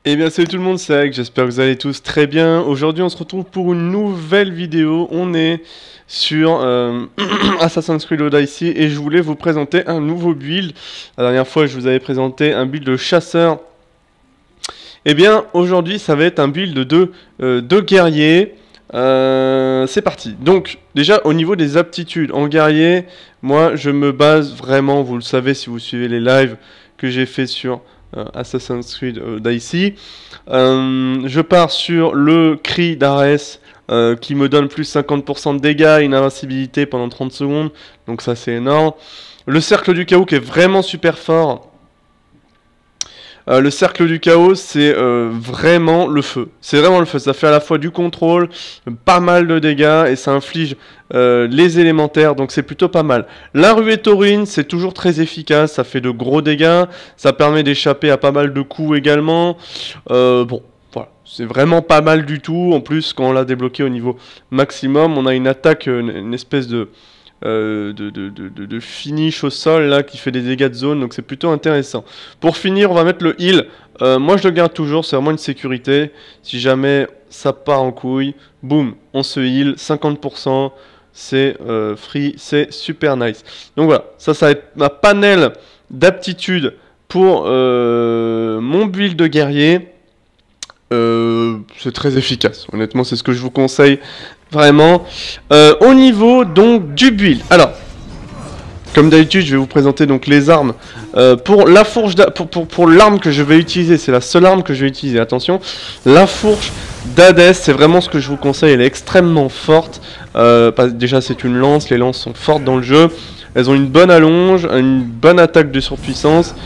Eh bien salut tout le monde, c'est Ag, j'espère que vous allez tous très bien. Aujourd'hui on se retrouve pour une nouvelle vidéo, on est sur Assassin's Creed Odyssey et je voulais vous présenter un nouveau build. La dernière fois je vous avais présenté un build de chasseur. Eh bien aujourd'hui ça va être un build de guerrier. C'est parti. Donc déjà au niveau des aptitudes en guerrier, moi je me base vraiment, vous le savez si vous suivez les lives que j'ai fait sur Assassin's Creed Odyssey. Je pars sur le cri d'Ares qui me donne plus 50% de dégâts, une invincibilité pendant 30 secondes, donc ça c'est énorme. Le cercle du chaos qui est vraiment super fort. Le cercle du chaos, c'est vraiment le feu. C'est vraiment le feu. Ça fait à la fois du contrôle, pas mal de dégâts, et ça inflige les élémentaires, donc c'est plutôt pas mal. La ruée taurine, c'est toujours très efficace. Ça fait de gros dégâts. Ça permet d'échapper à pas mal de coups également. Bon, voilà. C'est vraiment pas mal du tout. En plus, quand on l'a débloqué au niveau maximum, on a une attaque, une espèce de finish au sol là qui fait des dégâts de zone, donc c'est plutôt intéressant. Pour finir on va mettre le heal. Moi je le garde toujours, c'est vraiment une sécurité. Si jamais ça part en couille, boum, on se heal 50%, c'est free, c'est super nice. Donc voilà, ça va être ma panel d'aptitudes pour mon build de guerrier. C'est très efficace, honnêtement c'est ce que je vous conseille vraiment. Au niveau donc du build, alors comme d'habitude je vais vous présenter donc les armes. Pour la fourche pour l'arme que je vais utiliser, c'est la seule arme que je vais utiliser, attention, la fourche d'Hadès, c'est vraiment ce que je vous conseille, elle est extrêmement forte. Déjà c'est une lance, les lances sont fortes dans le jeu, elles ont une bonne allonge, une bonne attaque de surpuissance.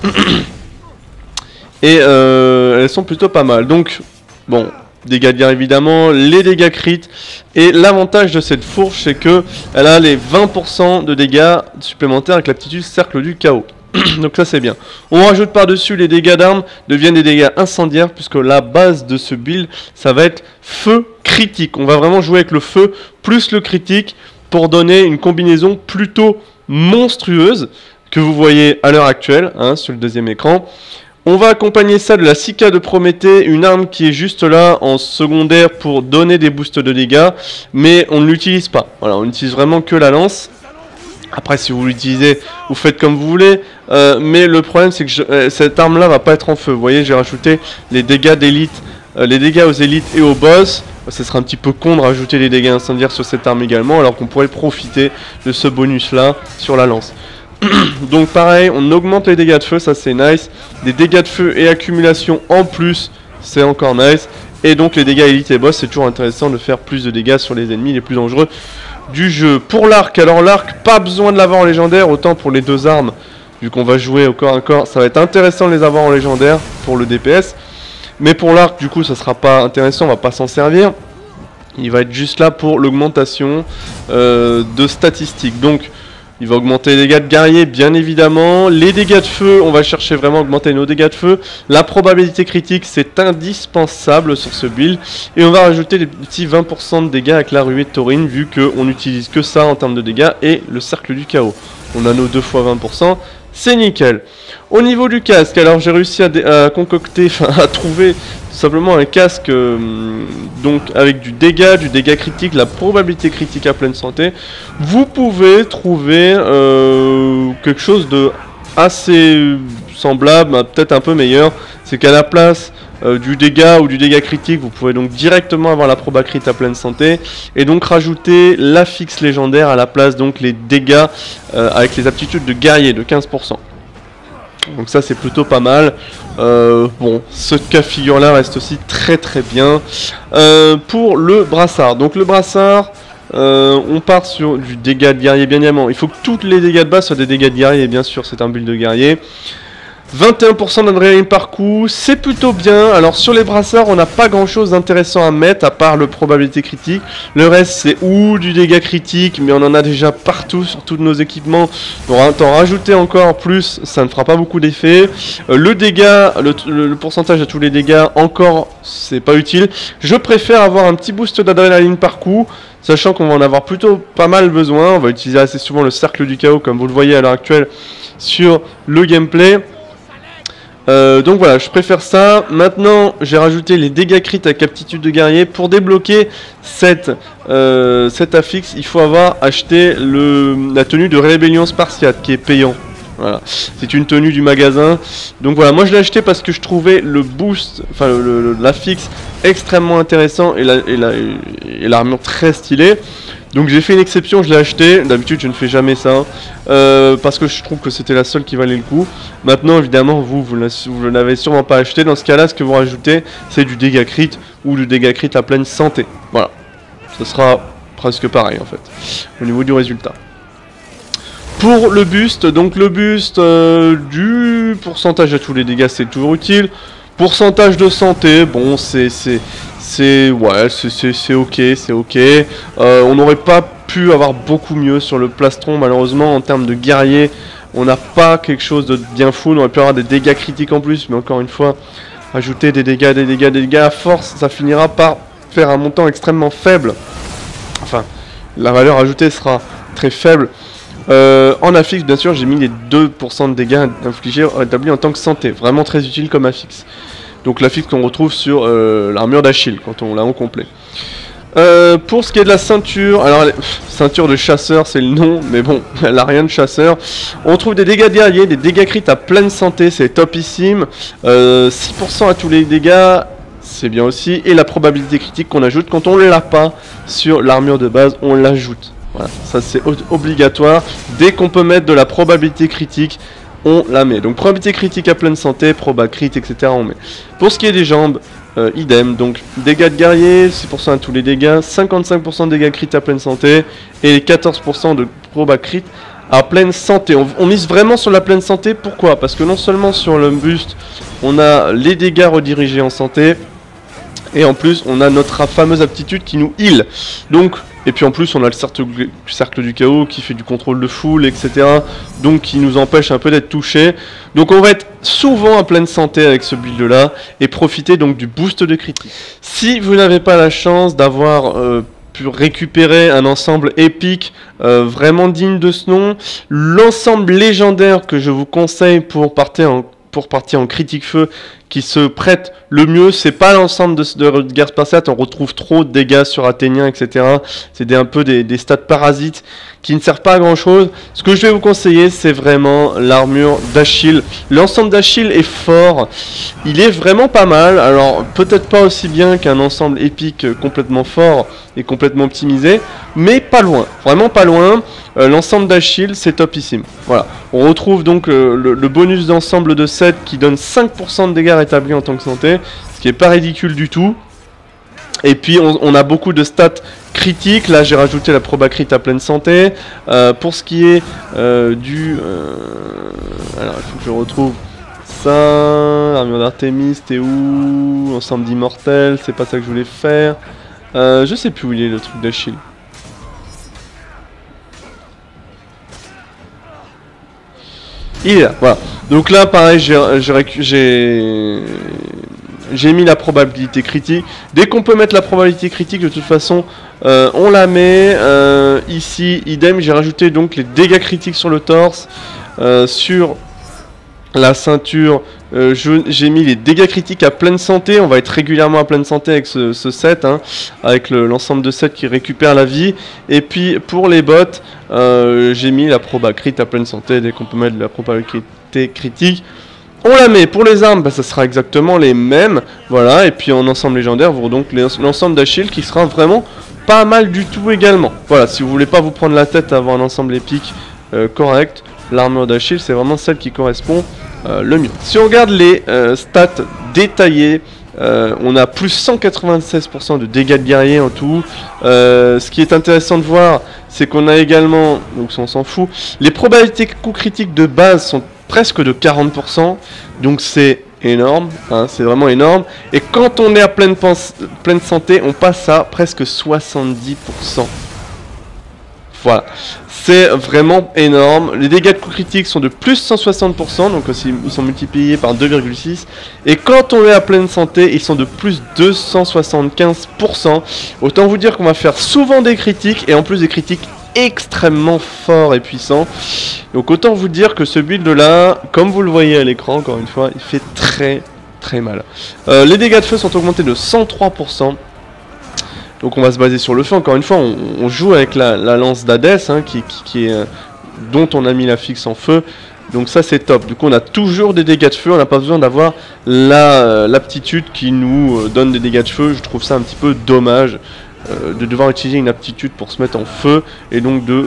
Et elles sont plutôt pas mal. Donc, bon, dégâts de guerre évidemment, les dégâts crit. Et l'avantage de cette fourche, c'est que elle a les 20% de dégâts supplémentaires avec l'aptitude cercle du chaos. Donc ça c'est bien. On rajoute par-dessus les dégâts d'armes, deviennent des dégâts incendiaires, puisque la base de ce build, ça va être feu critique. On va vraiment jouer avec le feu plus le critique pour donner une combinaison plutôt monstrueuse que vous voyez à l'heure actuelle, hein, sur le deuxième écran. On va accompagner ça de la Sika de Prométhée, une arme qui est juste là en secondaire pour donner des boosts de dégâts, mais on ne l'utilise pas. Voilà, on n'utilise vraiment que la lance. Après, si vous l'utilisez, vous faites comme vous voulez, mais le problème c'est que cette arme-là va pas être en feu. Vous voyez, j'ai rajouté les dégâts d'élite, les dégâts aux élites et aux boss. Ce serait un petit peu con de rajouter les dégâts incendiaires sur cette arme également, alors qu'on pourrait profiter de ce bonus-là sur la lance. Donc pareil, on augmente les dégâts de feu, ça c'est nice. Des dégâts de feu et accumulation en plus, c'est encore nice. Et donc les dégâts élite et boss, c'est toujours intéressant de faire plus de dégâts sur les ennemis les plus dangereux du jeu. Pour l'arc, alors l'arc, pas besoin de l'avoir en légendaire, autant pour les deux armes. Vu qu'on va jouer au corps à corps, ça va être intéressant de les avoir en légendaire pour le DPS. Mais pour l'arc, du coup, ça sera pas intéressant, on va pas s'en servir. Il va être juste là pour l'augmentation de statistiques. Donc il va augmenter les dégâts de guerrier, bien évidemment. Les dégâts de feu, on va chercher vraiment à augmenter nos dégâts de feu. La probabilité critique, c'est indispensable sur ce build. Et on va rajouter des petits 20% de dégâts avec la ruée de taurine, vu qu'on n'utilise que ça en termes de dégâts. Et le cercle du chaos. On a nos 2 fois 20%, c'est nickel. Au niveau du casque, alors j'ai réussi à concocter, enfin à trouver tout simplement un casque donc avec du dégât critique, la probabilité critique à pleine santé. Vous pouvez trouver quelque chose de assez semblable, peut-être un peu meilleur. C'est qu'à la place du dégât ou du dégât critique, vous pouvez donc directement avoir la proba crit à pleine santé et donc rajouter la fixe légendaire à la place, donc les dégâts avec les aptitudes de guerrier de 15%. Donc ça c'est plutôt pas mal. Bon, ce cas figure là reste aussi très très bien. Pour le brassard, donc le brassard, on part sur du dégât de guerrier bien évidemment. Il faut que tous les dégâts de base soient des dégâts de guerrier, bien sûr c'est un build de guerrier. 21% d'adrénaline par coup, c'est plutôt bien. Alors sur les brassards, on n'a pas grand chose d'intéressant à mettre, à part le probabilité critique. Le reste, c'est ou du dégât critique, mais on en a déjà partout sur tous nos équipements. Donc en rajouter encore plus, ça ne fera pas beaucoup d'effet. Le dégât, le pourcentage de tous les dégâts, encore, c'est pas utile. Je préfère avoir un petit boost d'adrénaline par coup, sachant qu'on va en avoir plutôt pas mal besoin. On va utiliser assez souvent le cercle du chaos, comme vous le voyez à l'heure actuelle sur le gameplay. Donc voilà, je préfère ça. Maintenant, j'ai rajouté les dégâts crit avec aptitude de guerrier. Pour débloquer cet affixe, il faut avoir acheté la tenue de rébellion spartiate qui est payant. Voilà, c'est une tenue du magasin. Donc voilà, moi je l'ai acheté parce que je trouvais le boost, enfin l'affixe extrêmement intéressant et l'armure très stylée. Donc j'ai fait une exception, je l'ai acheté. D'habitude je ne fais jamais ça parce que je trouve que c'était la seule qui valait le coup. Maintenant évidemment vous ne l'avez sûrement pas acheté. Dans ce cas là, ce que vous rajoutez c'est du dégât crit ou du dégât crit à pleine santé. Voilà, ce sera presque pareil en fait au niveau du résultat. Pour le buste, donc le buste du pourcentage à tous les dégâts c'est toujours utile. Pourcentage de santé, bon c'est ok, c'est ok. On n'aurait pas pu avoir beaucoup mieux sur le plastron malheureusement en termes de guerrier. On n'a pas quelque chose de bien fou, on aurait pu avoir des dégâts critiques en plus, mais encore une fois, ajouter des dégâts à force, ça finira par faire un montant extrêmement faible. Enfin, la valeur ajoutée sera très faible. En affixe, bien sûr, j'ai mis les 2% de dégâts infligés établis en tant que santé. Vraiment très utile comme affixe. Donc l'affixe qu'on retrouve sur l'armure d'Achille, quand on l'a en complet. Pour ce qui est de la ceinture, alors ceinture de chasseur c'est le nom, mais bon, elle n'a rien de chasseur. On trouve des dégâts guerriers, des dégâts crit à pleine santé, c'est topissime. 6% à tous les dégâts, c'est bien aussi. Et la probabilité critique qu'on ajoute, quand on ne l'a pas sur l'armure de base, on l'ajoute. Voilà, ça c'est obligatoire. Dès qu'on peut mettre de la probabilité critique, on la met. Donc probabilité critique à pleine santé, proba crit, etc. on met. Pour ce qui est des jambes, idem. Donc dégâts de guerrier, 6% à tous les dégâts, 55% de dégâts crit à pleine santé et les 14% de proba crit à pleine santé. On mise vraiment sur la pleine santé. Pourquoi? Parce que non seulement sur le buste, on a les dégâts redirigés en santé, et en plus on a notre fameuse aptitude qui nous heal. Donc, et puis en plus on a le cercle du chaos qui fait du contrôle de foule, etc. Donc qui nous empêche un peu d'être touché. Donc on va être souvent à pleine santé avec ce build là et profiter donc du boost de critique. Si vous n'avez pas la chance d'avoir pu récupérer un ensemble épique vraiment digne de ce nom, l'ensemble légendaire que je vous conseille pour partir en critique feu qui se prête le mieux, c'est pas l'ensemble de guerre spartiate, on retrouve trop de dégâts sur Athéniens, etc. C'est un peu des stats parasites qui ne servent pas à grand chose. Ce que je vais vous conseiller, c'est vraiment l'armure d'Achille. L'ensemble d'Achille est fort, il est vraiment pas mal, alors peut-être pas aussi bien qu'un ensemble épique complètement fort et complètement optimisé, mais pas loin, vraiment pas loin. L'ensemble d'Achille, c'est topissime. Voilà, on retrouve donc le bonus d'ensemble de 7 qui donne 5% de dégâts rétablis en tant que santé, ce qui est pas ridicule du tout. Et puis on a beaucoup de stats critiques. Là j'ai rajouté la proba crit à pleine santé. Pour ce qui est alors il faut que je retrouve ça. Armure d'Artémis, t'es où? Ensemble d'immortels, c'est pas ça que je voulais faire. Je sais plus où il est le truc d'Achille. Il est là, voilà. Donc là, pareil, j'ai mis la probabilité critique. Dès qu'on peut mettre la probabilité critique, de toute façon, on la met. Ici, idem, j'ai rajouté donc les dégâts critiques sur le torse, sur la ceinture. J'ai mis les dégâts critiques à pleine santé. On va être régulièrement à pleine santé avec ce set, hein, avec l'ensemble de sets qui récupère la vie. Et puis pour les bottes, j'ai mis la proba crit à pleine santé. Dès qu'on peut mettre de la probabilité critique, on la met. Pour les armes, bah, ça sera exactement les mêmes. Voilà. Et puis en ensemble légendaire, vous aurez donc l'ensemble d'Achille qui sera vraiment pas mal du tout également. Voilà. Si vous voulez pas vous prendre la tête à avoir un ensemble épique correct, l'armure d'Achille c'est vraiment celle qui correspond le mieux. Si on regarde les stats détaillées, on a plus 196% de dégâts de guerrier en tout. Ce qui est intéressant de voir, c'est qu'on a également, donc on s'en fout, les probabilités coups critiques de base sont presque de 40%, donc c'est énorme, hein, c'est vraiment énorme. Et quand on est à pleine santé, on passe à presque 70%. Voilà, c'est vraiment énorme. Les dégâts de coups critiques sont de plus 160%, donc aussi ils sont multipliés par 2,6. Et quand on est à pleine santé, ils sont de plus 275%. Autant vous dire qu'on va faire souvent des critiques, et en plus des critiques extrêmement fort et puissant. Donc autant vous dire que ce build là, comme vous le voyez à l'écran encore une fois, il fait très mal. Les dégâts de feu sont augmentés de 103%. Donc on va se baser sur le feu, encore une fois on joue avec la lance d'Hadès hein, dont on a mis la fixe en feu. Donc ça c'est top, du coup on a toujours des dégâts de feu, on n'a pas besoin d'avoir l'aptitude qui nous donne des dégâts de feu. Je trouve ça un petit peu dommage de devoir utiliser une aptitude pour se mettre en feu et donc de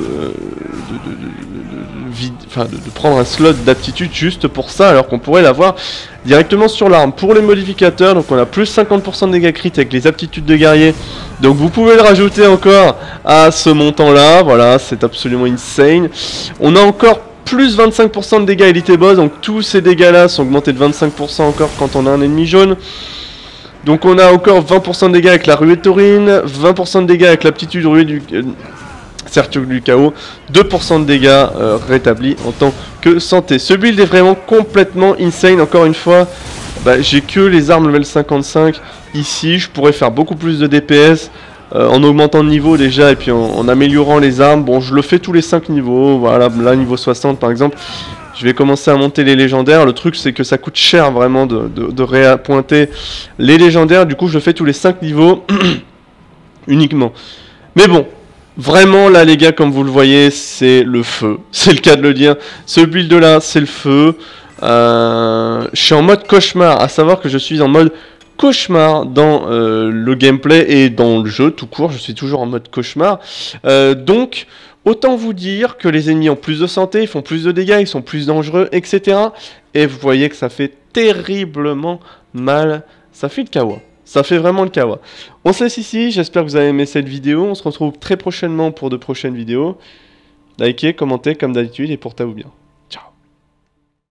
prendre un slot d'aptitude juste pour ça alors qu'on pourrait l'avoir directement sur l'arme. Pour les modificateurs, donc on a plus 50% de dégâts crit avec les aptitudes de guerrier, donc vous pouvez le rajouter encore à ce montant là, voilà c'est absolument insane. On a encore plus 25% de dégâts élite et boss, donc tous ces dégâts là sont augmentés de 25% encore quand on a un ennemi jaune. Donc on a encore 20% de dégâts avec la ruée de Taurine, 20% de dégâts avec l'aptitude ruée du cercle du chaos, 2% de dégâts rétablis en tant que santé. Ce build est vraiment complètement insane, encore une fois, j'ai que les armes level 55 ici, je pourrais faire beaucoup plus de DPS en augmentant de niveau déjà et puis en améliorant les armes. Bon je le fais tous les 5 niveaux, voilà là niveau 60 par exemple. Je vais commencer à monter les légendaires. Le truc c'est que ça coûte cher vraiment de réappointer les légendaires. Du coup je le fais tous les 5 niveaux uniquement. Mais bon, vraiment là les gars comme vous le voyez c'est le feu. C'est le cas de le dire. Ce build là c'est le feu. Je suis en mode cauchemar. À savoir que je suis en mode cauchemar dans le gameplay et dans le jeu tout court. Je suis toujours en mode cauchemar. Donc... autant vous dire que les ennemis ont plus de santé, ils font plus de dégâts, ils sont plus dangereux, etc. Et vous voyez que ça fait terriblement mal. Ça fait le kawa. Ça fait vraiment le kawa. On se laisse ici, j'espère que vous avez aimé cette vidéo. On se retrouve très prochainement pour de prochaines vidéos. Likez, commentez comme d'habitude et portez-vous bien.